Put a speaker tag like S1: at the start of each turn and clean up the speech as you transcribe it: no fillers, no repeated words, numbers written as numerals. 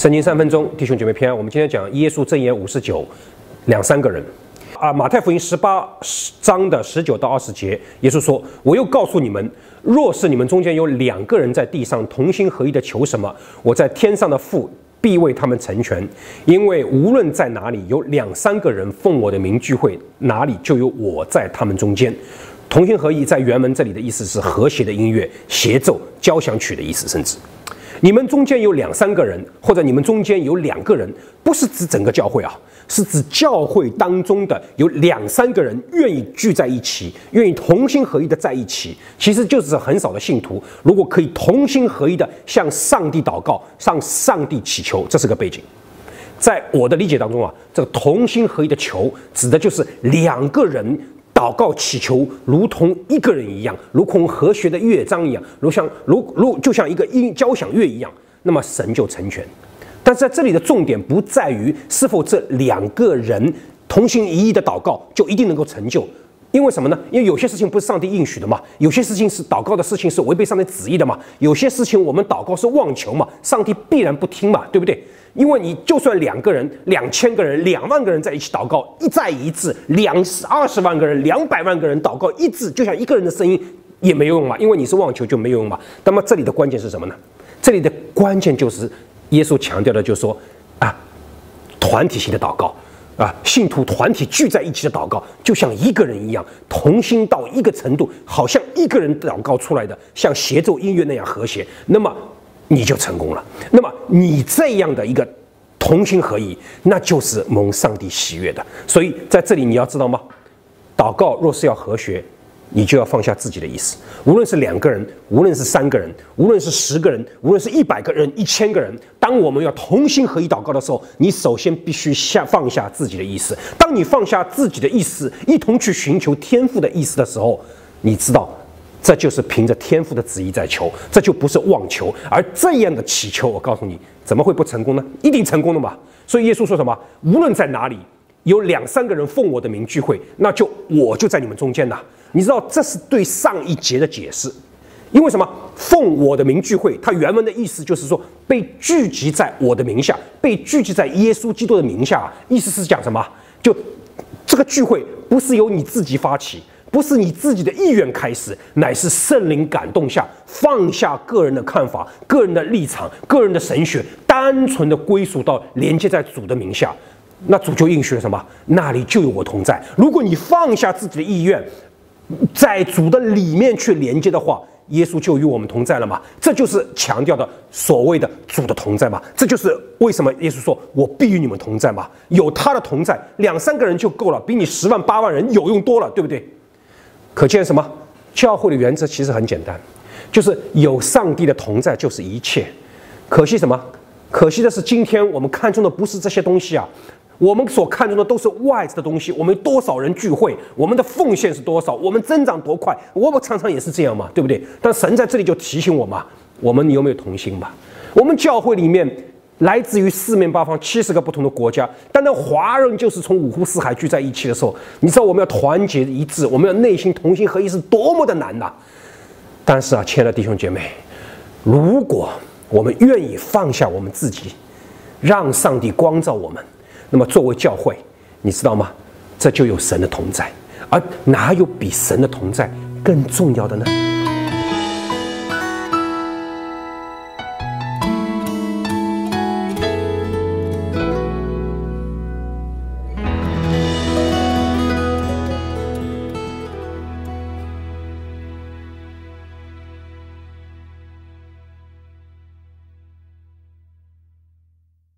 S1: 圣经3分钟，弟兄姐妹平安。我们今天讲耶稣箴言59，两三个人。马太福音18章的19到20节，耶稣说：“我又告诉你们，若是你们中间有2个人在地上同心合意的求什么，我在天上的父必为他们成全。因为无论在哪里有2、3个人奉我的名聚会，哪里就有我在他们中间。”同心合意在原文这里的意思是和谐的音乐、协奏、交响曲的意思，甚至。你们中间有2、3个人，或者你们中间有2个人，不是指整个教会啊，是指教会当中的有2、3个人愿意聚在一起，愿意同心合意的在一起。其实就是很少的信徒，如果可以同心合意的向上帝祷告，向上帝祈求，这是个背景。在我的理解当中啊，这个同心合意的求，指的就是2个人祷告祈求，如同1个人一样，如同和谐的乐章一样，就像一个交响乐一样，那么神就成全。但是在这里的重点不在于是否这2个人同心一意的祷告就一定能够成就，因为什么呢？因为有些事情不是上帝应许的嘛，有些事情是祷告的事情是违背上帝旨意的嘛，有些事情我们祷告是妄求嘛，上帝必然不听嘛，对不对？因为你就算2个人、2000个人、2万个人在一起祷告，一再一致，20万个人、200万个人祷告一致，就像1个人的声音也没有用嘛，因为你是妄求就没有用嘛。那么这里的关键是什么呢？这里的关键就是耶稣强调的，就是说团体性的祷告信徒团体聚在一起的祷告，就像1个人一样，同心到一个程度，好像1个人祷告出来的，像协奏音乐那样和谐，那么你就成功了。那么你这样的一个同心合意，那就是蒙上帝喜悦的。所以在这里你要知道吗？祷告若是要和谐，你就要放下自己的意思。无论是2个人，无论是3个人，无论是10个人，无论是100个人、1000个人，当我们要同心合意祷告的时候，你首先必须放下自己的意思。当你放下自己的意思，一同去寻求天父的意思的时候，你知道这就是凭着天父的旨意在求，这就不是妄求。而这样的祈求，我告诉你，怎么会不成功呢？一定成功的嘛。所以耶稣说什么？无论在哪里有2、3个人奉我的名聚会，那我就在你们中间呐。你知道这是对上一节的解释。因为什么？奉我的名聚会，它原文的意思就是说被聚集在我的名下，被聚集在耶稣基督的名下。意思是讲什么？就这个聚会不是由你自己发起，不是你自己的意愿开始，乃是圣灵感动下，放下个人的看法、个人的立场、个人的神学，单纯的归属到连接在主的名下。那主就应许了什么？那里就有我同在。如果你放下自己的意愿，在主的里面去连接的话，耶稣就与我们同在了嘛。这就是强调的所谓的主的同在嘛。这就是为什么耶稣说我必与你们同在嘛。有他的同在，2、3个人就够了，比你10万、8万人有用多了，对不对？可见什么？教会的原则其实很简单，就是有上帝的同在就是一切。可惜什么？可惜的是今天我们看重的不是这些东西啊，我们所看重的都是外在的东西。我们多少人聚会，我们的奉献是多少，我们增长多快，我们常常也是这样嘛，对不对？但神在这里就提醒我嘛，我们有没有同心嘛？我们教会里面来自于4面8方70个不同的国家，但那华人就是从5湖4海聚在一起的时候，你知道我们要团结一致，我们要内心同心合一是多么的难呐！但是亲爱的弟兄姐妹，如果我们愿意放下我们自己，让上帝光照我们，那么作为教会，你知道吗？这就有神的同在，而哪有比神的同在更重要的呢？